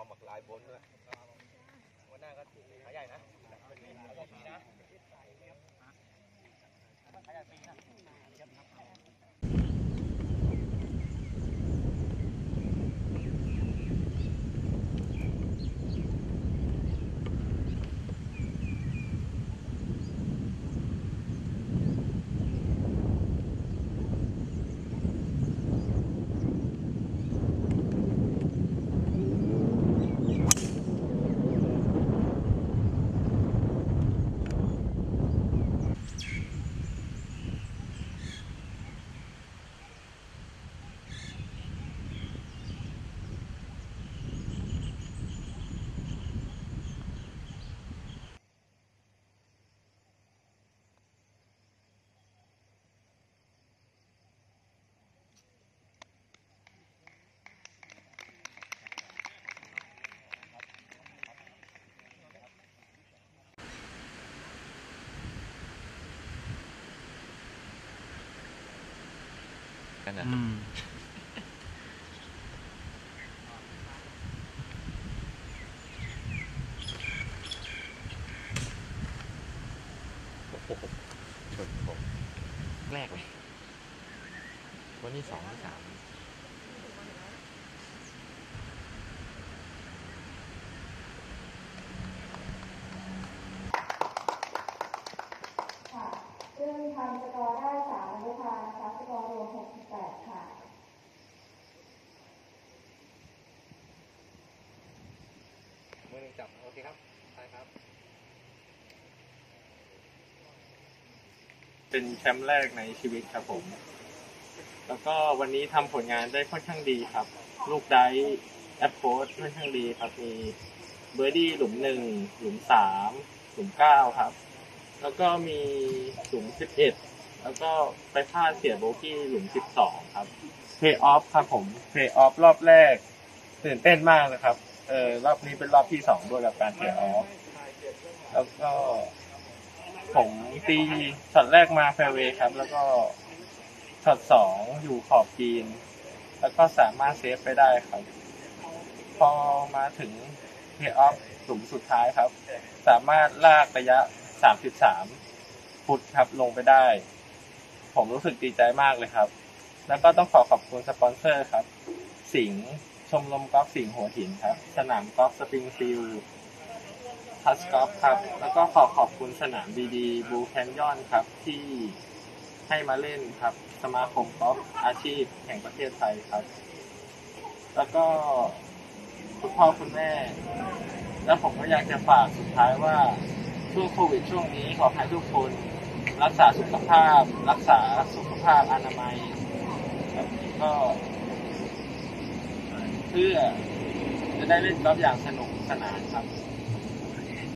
หมักลายบนด้วยวันหน้าก็ขาใหญ่นะขาใหญ่ปีนะขาใหญ่ปีนะนะชนผมแรกเลยวันนี้2 ที่ 3 ซึ่งทำสกอร์ได้3 อนุภานะคะสกอร์รวม68ค่ะมือหนึ่งจับโอเคครับใช่ครับเป็นแชมป์แรกในชีวิตครับผมแล้วก็วันนี้ทำผลงานได้ค่อนข้างดีครับลูกได้แอปโพสค่อนข้างดีครับมีเบอร์ดี้หลุม1หลุม3หลุม9ครับแล้วก็มีหลุม11แล้วก็ไปพลาดเสียโบกี้หลุม12ครับเพย์ออฟครับผมเพย์ออฟรอบแรกตื่นเต้นมากเลยครับรอบนี้เป็นรอบที่2ด้วยกับการเพย์ออฟแล้วก็ผมตีช็อตแรกมาแฟร์เวย์ครับแล้วก็ช็อต2อยู่ขอบกรีนแล้วก็สามารถเซฟไปได้ครับพอมาถึงเพย์ออฟหลุมสุดท้ายครับสามารถลากระยะ33 ฟุตครับลงไปได้ผมรู้สึกดีใจมากเลยครับแล้วก็ต้องขอบคุณสปอนเซอร์ครับสิงห์ชมรมกอล์ฟสิงห์หัวหินครับสนามกอล์ฟสปริงฟิลด์ทัสกอล์ฟครับแล้วก็ขอบคุณสนามดีๆบูแคนยอนครับที่ให้มาเล่นครับสมาคมกอล์ฟอาชีพแห่งประเทศไทยครับแล้วก็คุณพ่อคุณแม่แล้วผมก็อยากจะฝากสุดท้ายว่าช่วงโควิดช่วงนี้ขอให้ทุกคนรักษาสุขภาพรักษาสุขภาพอนามัยก็เพื่อจะได้เล่นกอล์ฟอย่างสนุกสนานครับ